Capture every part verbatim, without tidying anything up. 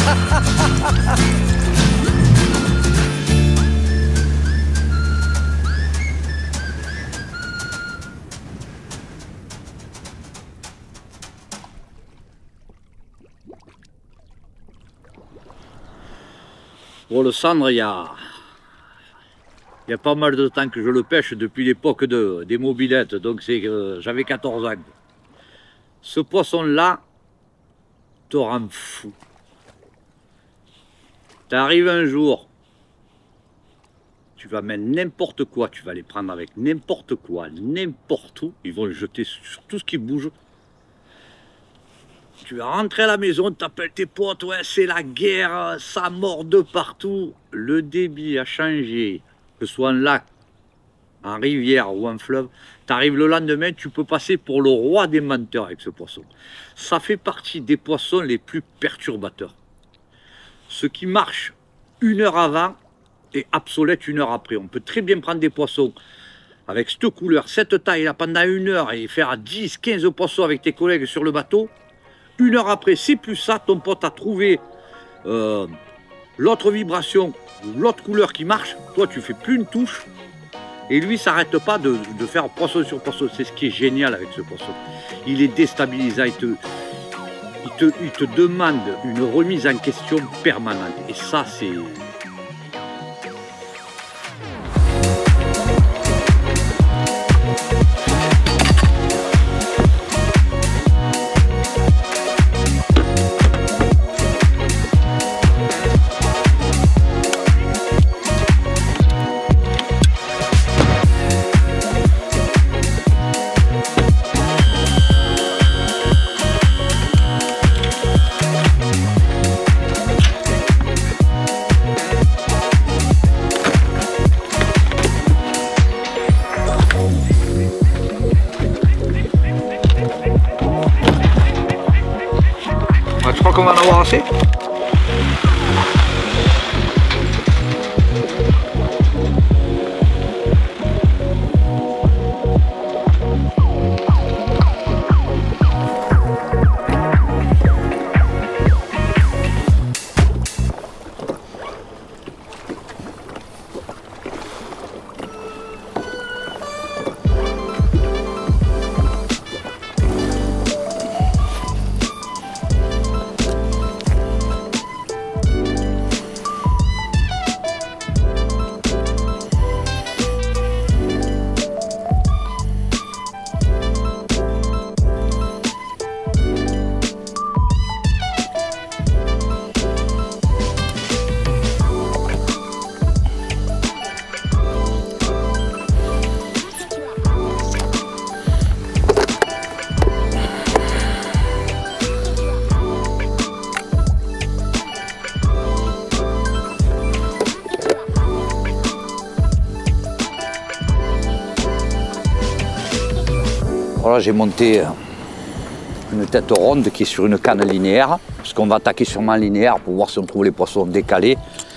Bon, le cendre, il y a, il y a pas mal de temps que je le pêche, depuis l'époque de, des mobilettes, donc c'est que j'avais quatorze ans. Ce poisson-là te rend fou. Tu arrives un jour, tu vas mettre n'importe quoi, tu vas les prendre avec n'importe quoi, n'importe où, ils vont le jeter sur tout ce qui bouge. Tu vas rentrer à la maison, tu appelles tes potes, ouais c'est la guerre, ça mord de partout. Le débit a changé, que ce soit un lac, en rivière ou un fleuve. Tu arrives le lendemain, tu peux passer pour le roi des menteurs avec ce poisson. Ça fait partie des poissons les plus perturbateurs. Ce qui marche une heure avant est obsolète une heure après. On peut très bien prendre des poissons avec cette couleur, cette taille-là pendant une heure et faire dix, quinze poissons avec tes collègues sur le bateau. Une heure après, c'est plus ça, ton pote a trouvé euh, l'autre vibration, l'autre couleur qui marche. Toi, tu fais plus une touche. Et lui, s'arrête pas de, de faire poisson sur poisson. C'est ce qui est génial avec ce poisson. Il est déstabilisant, il te, il te, il te demande une remise en question permanente. Et ça, c'est... Tu crois qu'on va en avoir assez ? Voilà, j'ai monté une tête ronde qui est sur une canne linéaire, parce qu'on va attaquer sûrement linéaire pour voir si on trouve les poissons décalés.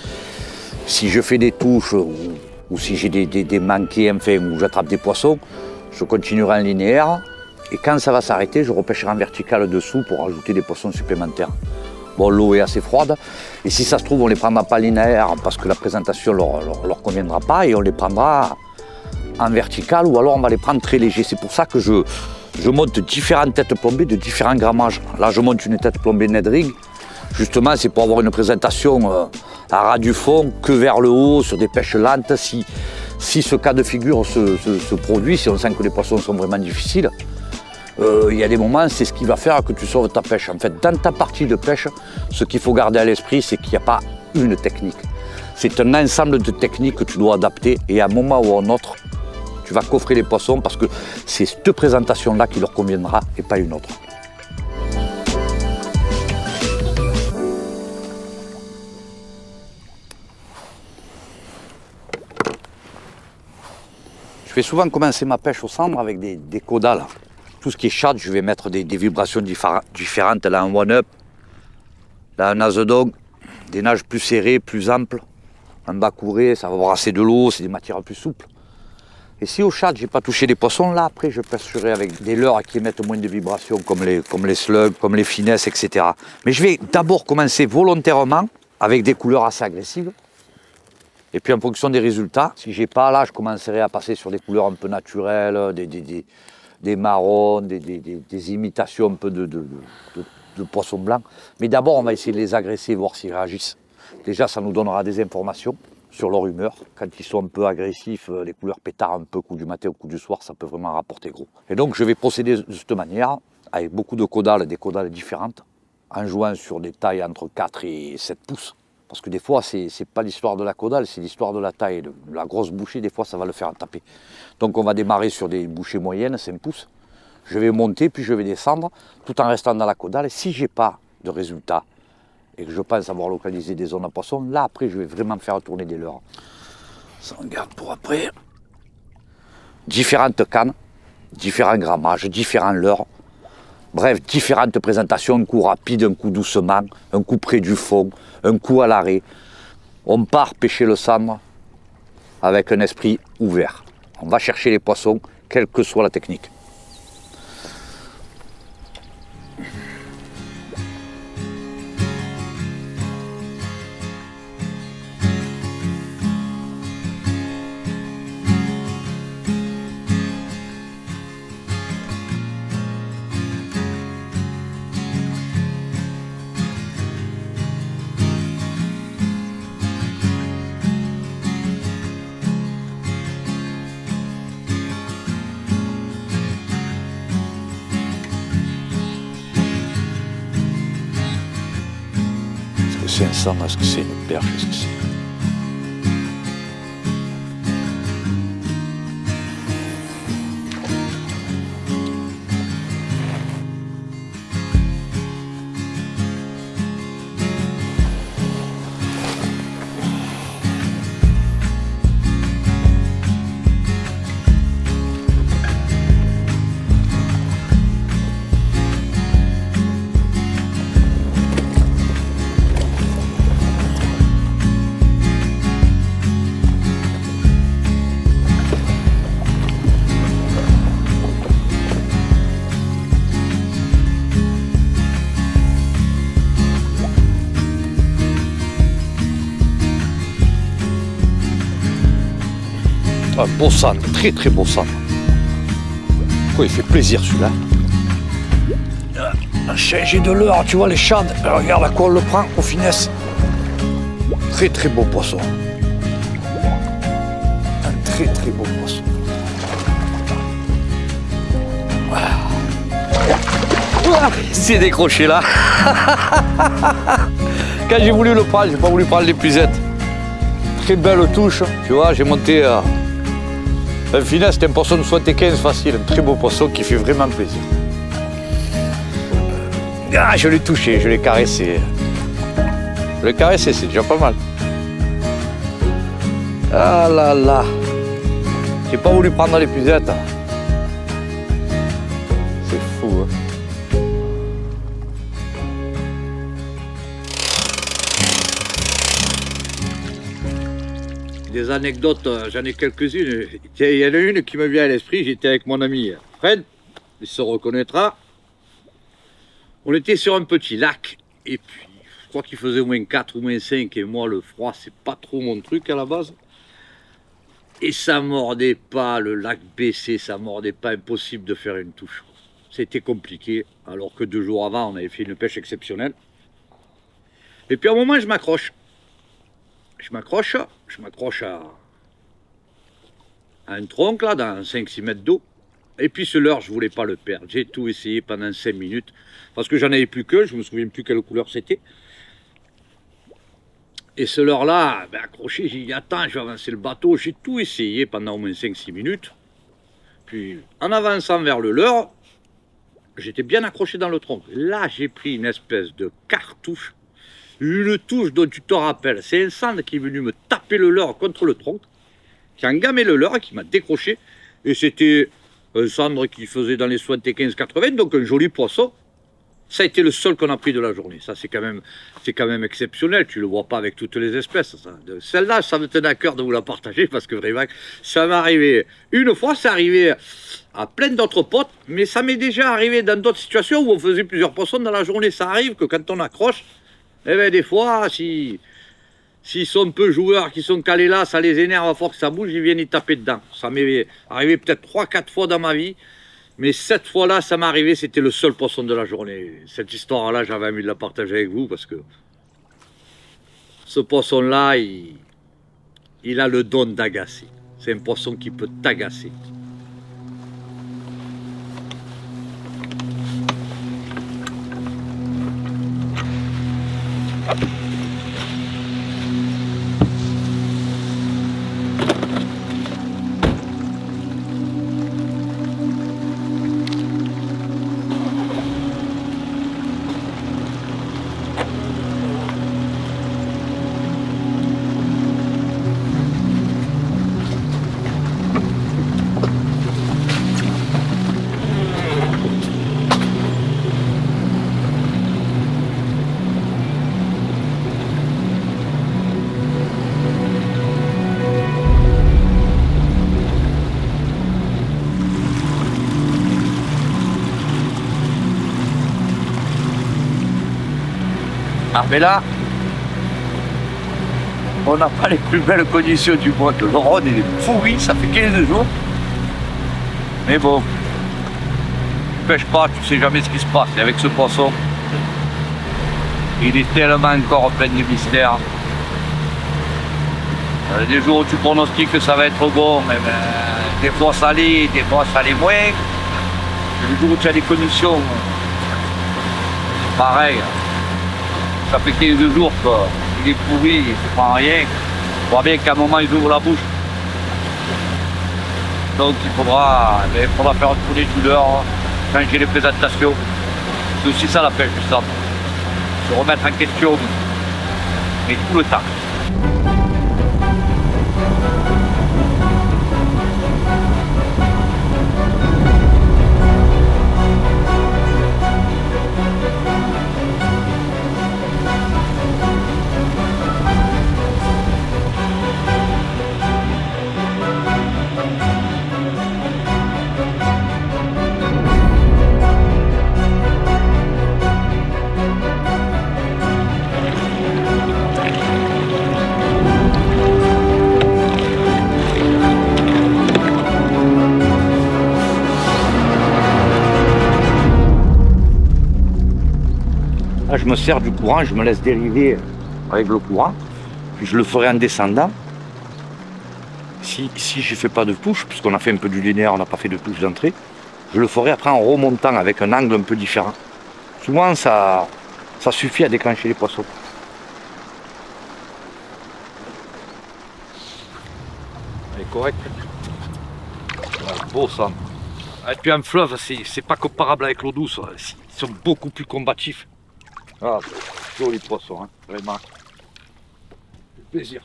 Si je fais des touches ou, ou si j'ai des, des, des manqués, enfin, où j'attrape des poissons, je continuerai en linéaire. Et quand ça va s'arrêter, je repêcherai en vertical dessous pour ajouter des poissons supplémentaires. Bon, l'eau est assez froide, et si ça se trouve, on ne les prendra pas linéaire parce que la présentation ne leur, leur, leur conviendra pas, et on les prendra en vertical, ou alors on va les prendre très légers. C'est pour ça que je, je monte différentes têtes plombées de différents grammages. Là, je monte une tête plombée Ned Rig. Justement, c'est pour avoir une présentation euh, à ras du fond, que vers le haut, sur des pêches lentes. Si, si ce cas de figure se, se, se produit, si on sent que les poissons sont vraiment difficiles, euh, il y a des moments, c'est ce qui va faire que tu sauves ta pêche. En fait, dans ta partie de pêche, ce qu'il faut garder à l'esprit, c'est qu'il n'y a pas une technique. C'est un ensemble de techniques que tu dois adapter, et à un moment ou à un autre, tu vas coffrer les poissons parce que c'est cette présentation-là qui leur conviendra et pas une autre. Je vais souvent commencer ma pêche au cendre avec des, des caudales. Tout ce qui est shad, je vais mettre des, des vibrations différentes. Là, un one-up, là, un azedog, des nages plus serrées, plus amples. Un bas couré, ça va brasser de l'eau, c'est des matières plus souples. Et si au chat, j'ai pas touché les poissons, là, après, je pêcherai avec des leurres qui émettent moins de vibrations, comme les, comme les slugs, comme les finesses, et cetera. Mais je vais d'abord commencer volontairement avec des couleurs assez agressives. Et puis en fonction des résultats, si j'ai pas là, je commencerai à passer sur des couleurs un peu naturelles, des, des, des, des marrons, des, des, des, des imitations un peu de, de, de, de poissons blancs. Mais d'abord, on va essayer de les agresser, voir s'ils réagissent. Déjà, ça nous donnera des informations sur leur humeur. Quand ils sont un peu agressifs, les couleurs pétards un peu, coup du matin ou coup du soir, ça peut vraiment rapporter gros. Et donc je vais procéder de cette manière, avec beaucoup de caudales, des caudales différentes, en jouant sur des tailles entre quatre et sept pouces. Parce que des fois, c'est n'est pas l'histoire de la caudale, c'est l'histoire de la taille. La grosse bouchée, des fois, ça va le faire taper. Donc on va démarrer sur des bouchées moyennes, cinq pouces. Je vais monter, puis je vais descendre, tout en restant dans la caudale. Et si je n'ai pas de résultat, et que je pense avoir localisé des zones à poissons, là après je vais vraiment faire tourner des leurres. Ça on garde pour après. Différentes cannes, différents grammages, différents leurres. Bref, différentes présentations, un coup rapide, un coup doucement, un coup près du fond, un coup à l'arrêt. On part pêcher le sandre avec un esprit ouvert. On va chercher les poissons, quelle que soit la technique. C'est un sandre, est-ce que c'est une perche, est-ce que c'est... Un beau sandre, très très beau sandre. Quoi, il fait plaisir celui-là. Un changé de leurre, tu vois les chades. Regarde à quoi on le prend, aux finesses. Très très beau poisson. Un très très beau poisson. C'est décroché là. Quand j'ai voulu le prendre, j'ai pas voulu prendre l'épuisette. Très belle touche, tu vois, j'ai monté euh, un finesse, c'était un poisson de soixante-quinze facile, un très beau poisson qui fait vraiment plaisir. Ah, je l'ai touché, je l'ai caressé. Je l'ai caressé, c'est déjà pas mal. Ah là là. J'ai pas voulu prendre l'épuisette. C'est fou, hein. Des anecdotes, j'en ai quelques-unes. Il y en a une qui me vient à l'esprit, j'étais avec mon ami Fred, il se reconnaîtra. On était sur un petit lac, et puis je crois qu'il faisait moins quatre ou moins cinq, et moi le froid c'est pas trop mon truc à la base. Et ça mordait pas, le lac baissé, ça mordait pas, impossible de faire une touche. C'était compliqué, alors que deux jours avant on avait fait une pêche exceptionnelle. Et puis à un moment je m'accroche. Je m'accroche, je m'accroche à, à un tronc là, dans cinq six mètres d'eau. Et puis ce leurre, je voulais pas le perdre. J'ai tout essayé pendant cinq minutes. Parce que j'en avais plus que, je me souviens plus quelle couleur c'était. Et ce leurre là, ben, accroché, j'ai dit attends, je vais avancer le bateau. J'ai tout essayé pendant au moins cinq six minutes. Puis en avançant vers le leurre, j'étais bien accroché dans le tronc. Là, j'ai pris une espèce de cartouche. Une touche dont tu te rappelles, c'est un sandre qui est venu me taper le leurre contre le tronc, qui a engamé le leurre et qui m'a décroché. Et c'était un sandre qui faisait dans les soixante-quinze quatre-vingts, donc un joli poisson. Ça a été le seul qu'on a pris de la journée. Ça, c'est quand même, c'est quand même exceptionnel. Tu le vois pas avec toutes les espèces. Celle-là, ça me tenait à cœur de vous la partager parce que vraiment, ça m'est arrivé. Une fois, c'est arrivé à plein d'autres potes, mais ça m'est déjà arrivé dans d'autres situations où on faisait plusieurs poissons dans la journée. Ça arrive que quand on accroche, eh bien, des fois, si, s'ils sont peu joueurs, qui sont calés là, ça les énerve à force que ça bouge, ils viennent y taper dedans. Ça m'est arrivé peut-être trois quatre fois dans ma vie. Mais cette fois-là, ça m'est arrivé, c'était le seul poisson de la journée. Cette histoire-là, j'avais envie de la partager avec vous parce que ce poisson-là, il, il a le don d'agacer. C'est un poisson qui peut t'agacer. Ah mais là, on n'a pas les plus belles conditions du monde. Le Rhône il est pourri, ça fait quinze jours. Mais bon, tu pêches pas, tu sais jamais ce qui se passe. Et avec ce poisson, il est tellement encore plein de mystères. Il y a des jours où tu pronostiques que ça va être bon, mais ben, des fois ça l'est, des fois ça l'est moins. Et des jours où tu as des conditions, pareil. Ça fait quinze jours qu'il est pourri, il ne prend rien. On voit bien qu'à un moment il ouvre la bouche. Donc il faudra, il faudra faire tourner les douleurs, changer les présentations. C'est aussi ça la pêche du centre. Se remettre en question, mais tout le temps. Là, je me sers du courant, je me laisse dériver avec le courant, puis je le ferai en descendant. Si, si je ne fais pas de touche, puisqu'on a fait un peu du linéaire, on n'a pas fait de touche d'entrée, je le ferai après en remontant avec un angle un peu différent. Souvent, ça, ça suffit à déclencher les poissons. Elle est correcte. Ouais, beau ça. Et puis un fleuve, c'est pas comparable avec l'eau douce. Ils sont beaucoup plus combatifs. Ah, joli poisson, hein, vraiment. Plaisir.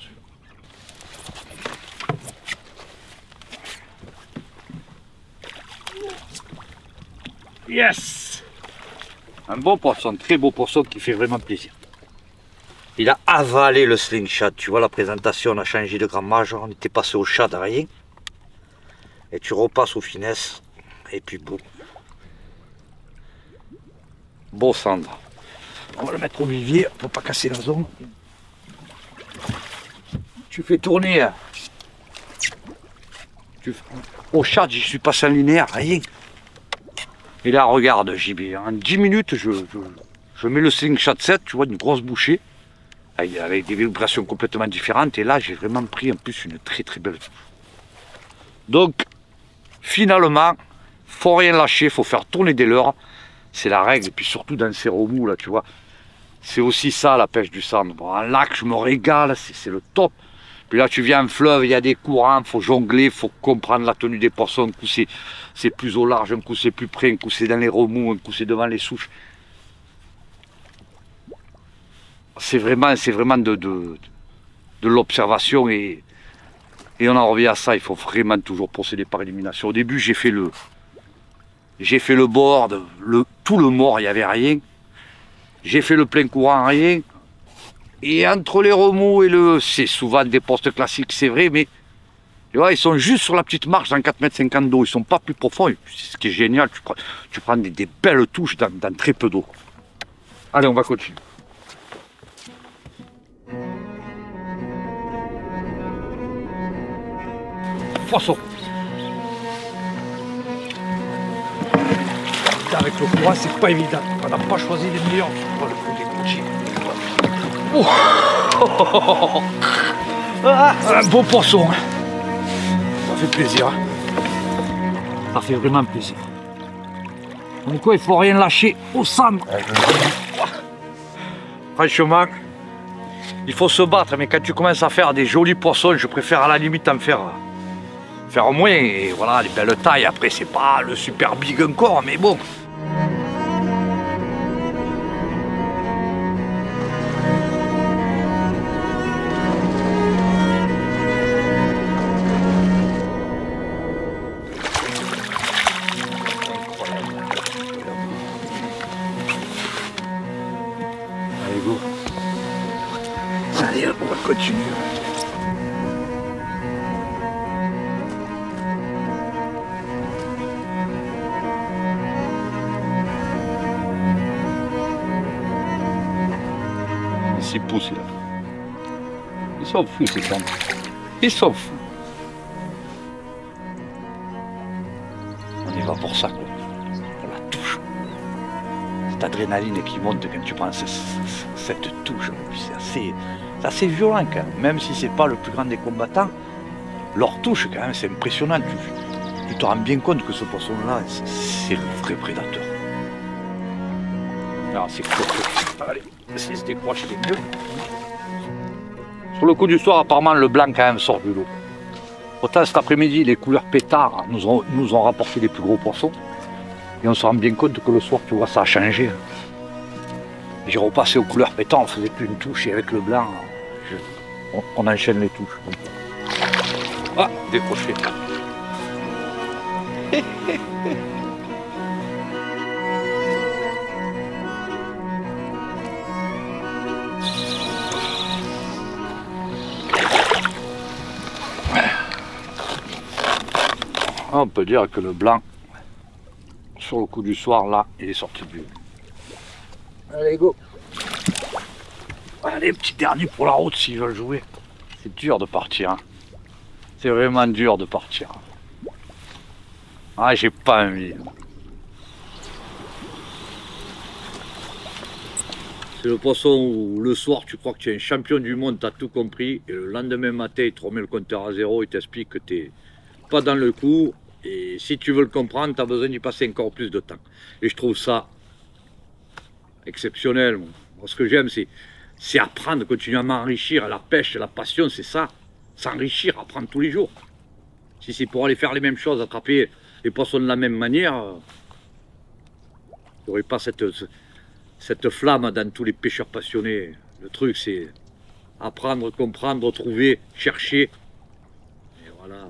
Yes! Un beau poisson, très beau poisson qui fait vraiment plaisir. Il a avalé le slingshot. Tu vois la présentation, on a changé de grammage, on était passé au chat de rien. Et tu repasses aux finesses. Et puis beau. Beau cendre. On va le mettre au vivier pour pas casser la zone. Tu fais tourner. Tu... Au chat, je suis passé en linéaire, rien. Et là, regarde, J B, en dix minutes, je, je, je mets le slingshot sept, tu vois, une grosse bouchée, avec, avec des vibrations complètement différentes. Et là, j'ai vraiment pris en plus une très très belle touche. Donc, finalement, faut rien lâcher, faut faire tourner des leurres. C'est la règle, et puis surtout dans ces remous là, tu vois. C'est aussi ça la pêche du cendre. Bon, en lac, je me régale, c'est le top. Puis là, tu viens en fleuve, il y a des courants, il faut jongler, il faut comprendre la tenue des poissons. Un coup, c'est plus au large, un coup, c'est plus près, un coup, c'est dans les remous, un coup, c'est devant les souches. C'est vraiment, c'est vraiment de, de, de l'observation et, et on en revient à ça. Il faut vraiment toujours procéder par élimination. Au début, j'ai fait le, j'ai fait le board, le, tout le mort, il n'y avait rien. J'ai fait le plein courant, rien. Et entre les remous et le... C'est souvent des postes classiques, c'est vrai, mais... Tu vois, ils sont juste sur la petite marche dans quatre mètres cinquante d'eau. Ils sont pas plus profonds. C'est ce qui est génial. Tu prends, tu prends des, des belles touches dans, dans très peu d'eau. Allez, on va continuer. Poisson. Avec le courant, c'est pas évident. On n'a pas choisi les meilleurs. On le coup des coutiers. Oh. Ah, un beau poisson. Ça fait plaisir. Ça fait vraiment plaisir. Donc quoi, il faut rien lâcher au centre. Franchement, il faut se battre, mais quand tu commences à faire des jolis poissons, je préfère à la limite en faire, faire moins. Et voilà, les belles tailles. Après, c'est pas le super big encore, mais bon. Allez, go. Allez, on va continuer. Ils s'y poussent là. Ils sont fous ces gens. Ils sont fous. On y va pour ça, quoi. On la touche. Cette adrénaline qui monte quand tu prends cette touche. C'est assez, assez violent quand même. Même si c'est pas le plus grand des combattants, leur touche quand même, c'est impressionnant. Tu, tu te rends bien compte que ce poisson-là, c'est le vrai prédateur. Alors c'est cool. Allez, si se décroche les mieux. Sur le coup du soir, apparemment le blanc quand même sort du lot. Autant cet après-midi, les couleurs pétards nous ont, nous ont rapporté les plus gros poissons. Et on se rend bien compte que le soir, tu vois, ça a changé. J'ai repassé aux couleurs pétards, on ne faisait plus une touche. Et avec le blanc, je, on, on enchaîne les touches. Ah, décroché. On peut dire que le blanc, sur le coup du soir, là, il est sorti du... Allez, go. Allez, petit dernier pour la route s'ils veulent jouer. C'est dur de partir. Hein. C'est vraiment dur de partir. Ah, j'ai pas envie. C'est le poisson où le soir, tu crois que tu es un champion du monde, tu as tout compris. Et le lendemain matin, il te remet le compteur à zéro, il t'explique que tu n'es pas dans le coup. Et si tu veux le comprendre, tu as besoin d'y passer encore plus de temps. Et je trouve ça exceptionnel. Moi, ce que j'aime, c'est apprendre, continuer à m'enrichir. La pêche, la passion, c'est ça. S'enrichir, apprendre tous les jours. Si c'est pour aller faire les mêmes choses, attraper les poissons de la même manière, il n'y aurait pas cette, cette flamme dans tous les pêcheurs passionnés. Le truc, c'est apprendre, comprendre, trouver, chercher. Et voilà.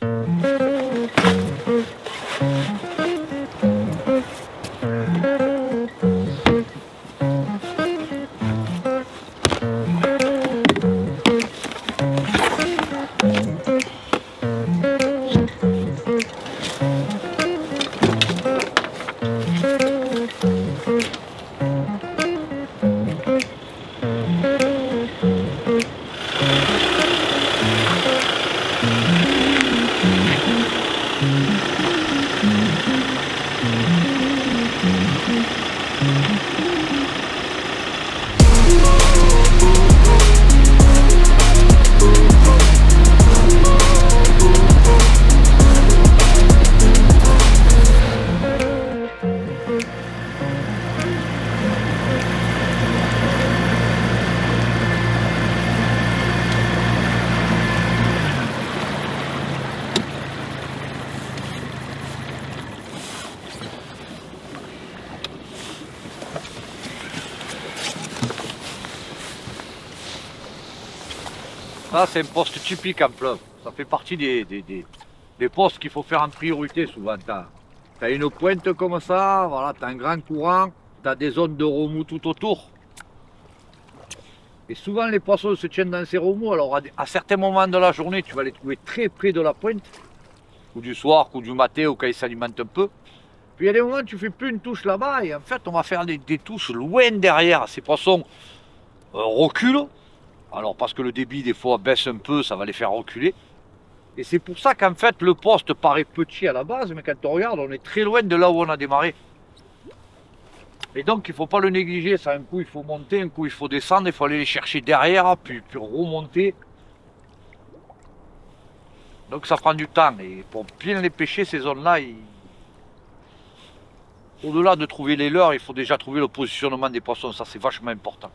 Ça, c'est un poste typique en fleuve. Ça fait partie des, des, des, des postes qu'il faut faire en priorité souvent. Tu as, as une pointe comme ça, voilà, tu as un grand courant, tu as des zones de remous tout autour. Et souvent les poissons se tiennent dans ces remous. Alors à, à certains moments de la journée, tu vas les trouver très près de la pointe, ou du soir, ou du matin, ou quand ils s'alimentent un peu. Puis il y a des moments où tu fais plus une touche là-bas, et en fait on va faire des, des touches loin derrière. Ces poissons euh, reculent. Alors parce que le débit des fois baisse un peu, ça va les faire reculer. Et c'est pour ça qu'en fait le poste paraît petit à la base, mais quand on regarde, on est très loin de là où on a démarré. Et donc il ne faut pas le négliger, ça, un coup il faut monter, un coup il faut descendre, il faut aller les chercher derrière, puis, puis remonter. Donc ça prend du temps, et pour bien les pêcher, ces zones-là, il... au-delà de trouver les leurres, il faut déjà trouver le positionnement des poissons, ça c'est vachement important.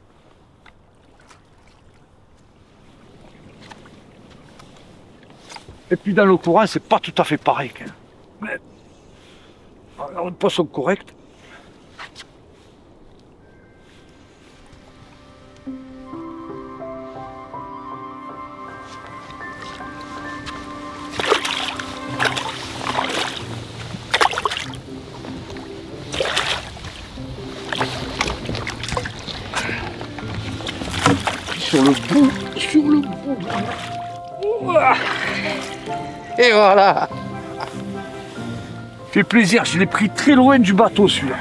Et puis dans le courant, c'est pas tout à fait pareil. Mais... alors un poisson correct. Sur le bout, sur le bout. Et voilà. Fait plaisir, je l'ai pris très loin du bateau celui-là.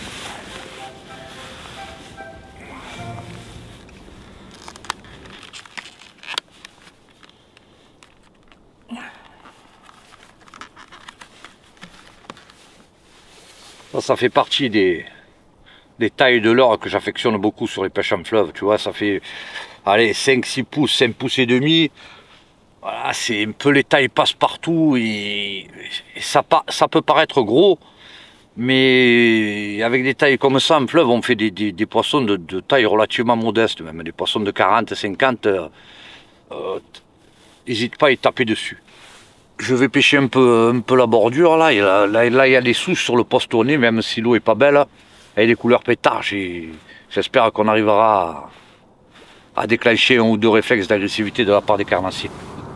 Ça, ça fait partie des, des tailles de leurre que j'affectionne beaucoup sur les pêches en fleuve. Tu vois, ça fait allez, cinq six pouces, cinq pouces et demi. Voilà, c'est un peu les tailles passe-partout et, et ça, ça peut paraître gros, mais avec des tailles comme ça en fleuve, on fait des, des, des poissons de, de taille relativement modeste, même des poissons de quarante, cinquante, euh, euh, n'hésite pas à y taper dessus. Je vais pêcher un peu, un peu la bordure, là, et là, là, là il y a des souches sur le postonnet, même si l'eau est pas belle, avec des couleurs pétards, j'espère qu'on arrivera à, à déclencher un ou deux réflexes d'agressivité de la part des carnassiers.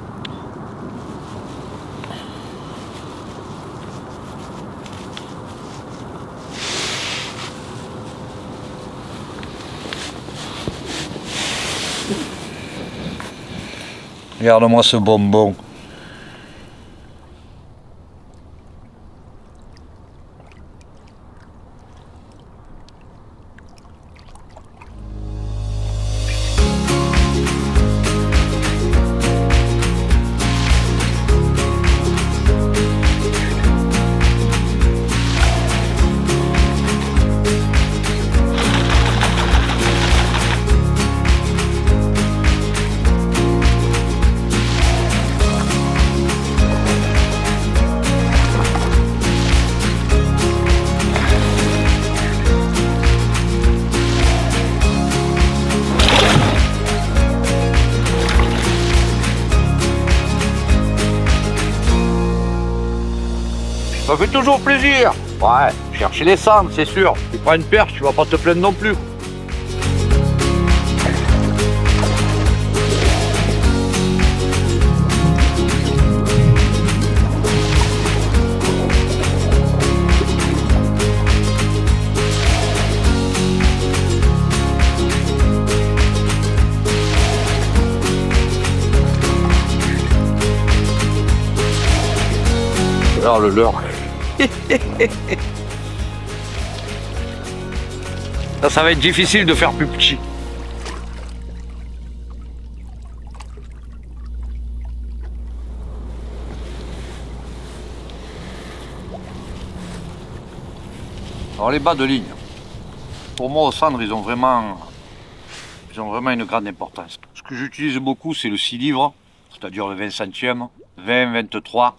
Regarde-moi ce bonbon. Ça fait toujours plaisir. Ouais, chercher les cendres, c'est sûr. Tu prends une perche, tu vas pas te plaindre non plus. Alors le leurre. Ça, ça va être difficile de faire plus petit. Alors les bas de ligne, pour moi au cendres, ils ont vraiment, ils ont vraiment une grande importance. Ce que j'utilise beaucoup, c'est le six livres, c'est-à-dire le vingt centièmes, vingt, vingt-trois.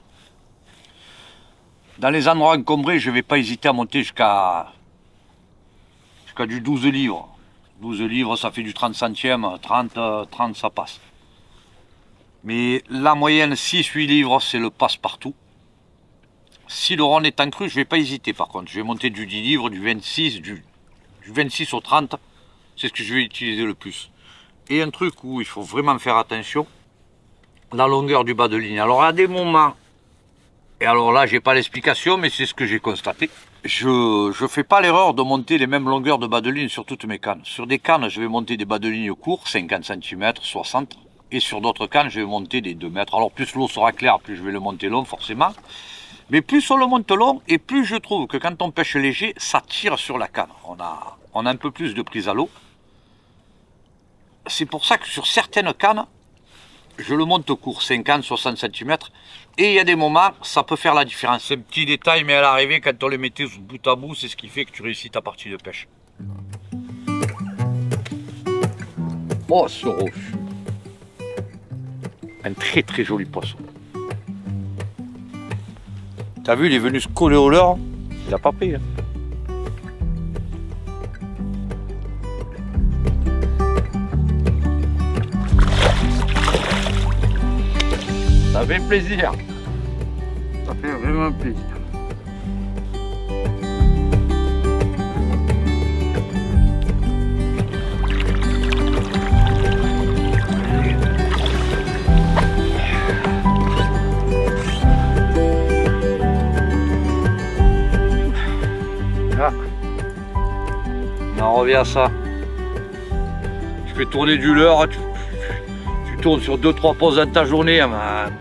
Dans les endroits encombrés, je ne vais pas hésiter à monter jusqu'à jusqu'à du douze livres. douze livres, ça fait du trente centièmes, trente, trente, ça passe. Mais la moyenne six huit livres, c'est le passe-partout. Si le rond est en cru, je ne vais pas hésiter par contre. Je vais monter du dix livres, du vingt-six, du, du vingt-six au trente. C'est ce que je vais utiliser le plus. Et un truc où il faut vraiment faire attention, la longueur du bas de ligne. Alors à des moments, et alors là, j'ai pas l'explication, mais c'est ce que j'ai constaté. je ne fais pas l'erreur de monter les mêmes longueurs de bas de ligne sur toutes mes cannes. Sur des cannes, je vais monter des bas de ligne courts, cinquante centimètres, soixante. Et sur d'autres cannes, je vais monter des deux mètres. Alors plus l'eau sera claire, plus je vais le monter long forcément. Mais plus on le monte long, et plus je trouve que quand on pêche léger, ça tire sur la canne. On a, on a un peu plus de prise à l'eau. C'est pour ça que sur certaines cannes, je le monte court, cinquante, soixante centimètres. Et il y a des moments, ça peut faire la différence. C'est un petit détail, mais à l'arrivée, quand on les mettait bout à bout, c'est ce qui fait que tu réussis ta partie de pêche. Oh, ce roche. Un très très joli poisson. T'as vu, il est venu se coller au leurre. Il n'a pas pris. Hein. Ça fait plaisir. Ça fait vraiment plaisir. Ah. On revient à ça. Tu fais tourner du leurre, tu, tu tournes sur deux trois pauses dans ta journée en,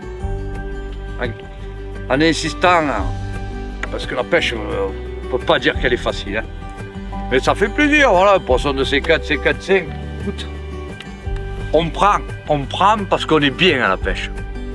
en insistant, parce que la pêche, on ne peut pas dire qu'elle est facile. Hein. Mais ça fait plaisir, voilà, un poisson de C quatre, C quatre, cinq. Écoute, on prend, on prend parce qu'on est bien à la pêche.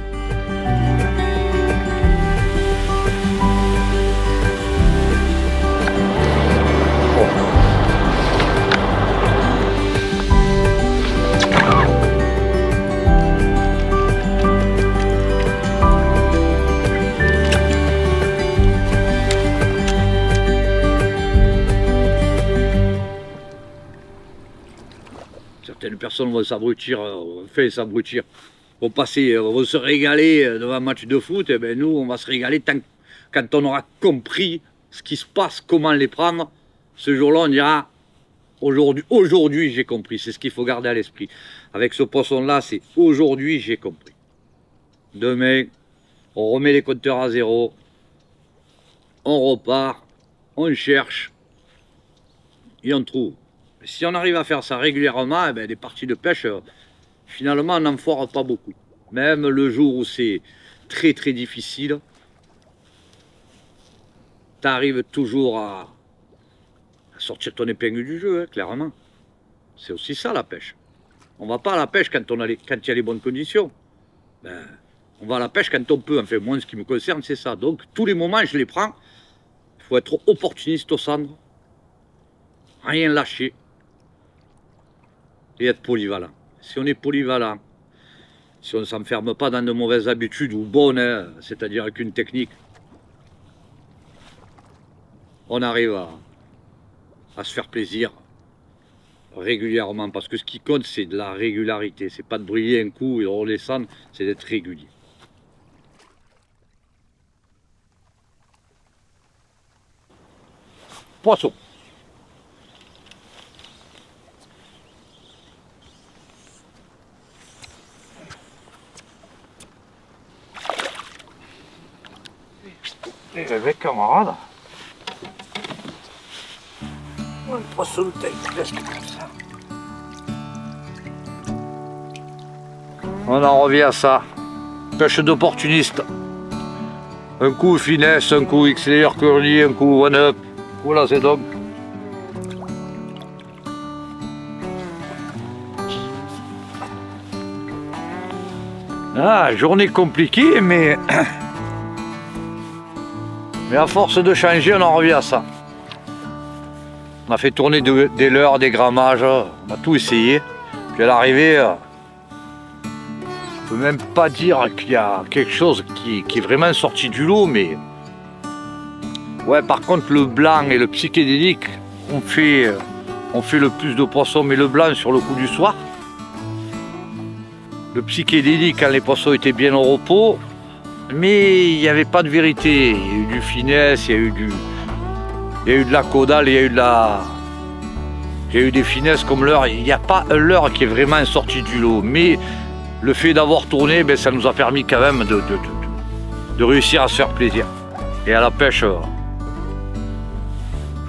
Certaines personnes vont s'abrutir, enfin s'abrutir, vont passer, vont se régaler devant un match de foot, et bien nous on va se régaler tant, quand on aura compris ce qui se passe, comment les prendre. Ce jour-là on dira, aujourd'hui, aujourd'hui j'ai compris, c'est ce qu'il faut garder à l'esprit. Avec ce poisson-là, c'est aujourd'hui j'ai compris. Demain, on remet les compteurs à zéro, on repart, on cherche, et on trouve. Si on arrive à faire ça régulièrement, eh bien, les parties de pêche, finalement, on n'en foire pas beaucoup. Même le jour où c'est très très difficile, tu arrives toujours à, à sortir ton épingle du jeu, hein, clairement. C'est aussi ça la pêche. On ne va pas à la pêche quand, on a les, quand il y a les bonnes conditions. Ben, on va à la pêche quand on peut. Enfin, moi, ce qui me concerne, c'est ça. Donc, tous les moments, je les prends. Il faut être opportuniste au centre. Rien lâcher. Et être polyvalent. Si on est polyvalent, si on ne s'enferme pas dans de mauvaises habitudes ou bonnes, hein, c'est-à-dire avec une technique, on arrive à, à se faire plaisir régulièrement. Parce que ce qui compte, c'est de la régularité. C'est pas de briller un coup et de redescendre, c'est d'être régulier. Poisson. Et avec camarade, un poisson de tête presque comme ça. On en revient à ça. Pêche d'opportuniste. Un coup finesse, un coup X L R curly, un coup one up. Voilà, c'est donc. Ah, journée compliquée, mais. Mais à force de changer, on en revient à ça. On a fait tourner de, des leurres, des grammages, on a tout essayé. Puis à l'arrivée, je ne peux même pas dire qu'il y a quelque chose qui, qui est vraiment sorti du lot, mais... Ouais, par contre, le blanc et le psychédélique, on fait, on fait le plus de poissons, mais le blanc sur le coup du soir. Le psychédélique, quand les poissons étaient bien au repos, mais il n'y avait pas de vérité. Il y a eu du finesse, il y a eu du... Il y a eu de la caudale, il y a eu de la... Il y a eu des finesses comme leurre. Il n'y a pas un leurre qui est vraiment sorti du lot. Mais le fait d'avoir tourné, ben, ça nous a permis quand même de, de, de, de réussir à se faire plaisir. Et à la pêche,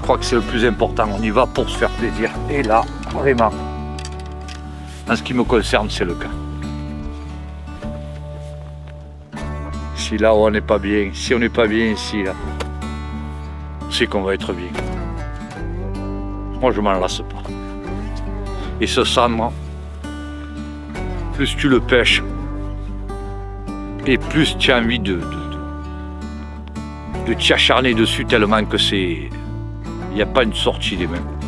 Je crois que c'est le plus important, on y va pour se faire plaisir. Et là, vraiment, en ce qui me concerne, c'est le cas. Si là on n'est pas bien, si on n'est pas bien ici, là, c'est qu'on va être bien. Moi je m'en lasse pas. Et ce sandre, plus tu le pêches, et plus tu as envie de, de, de, de t'y acharner dessus tellement que c'est... Il n'y a pas une sortie des mêmes.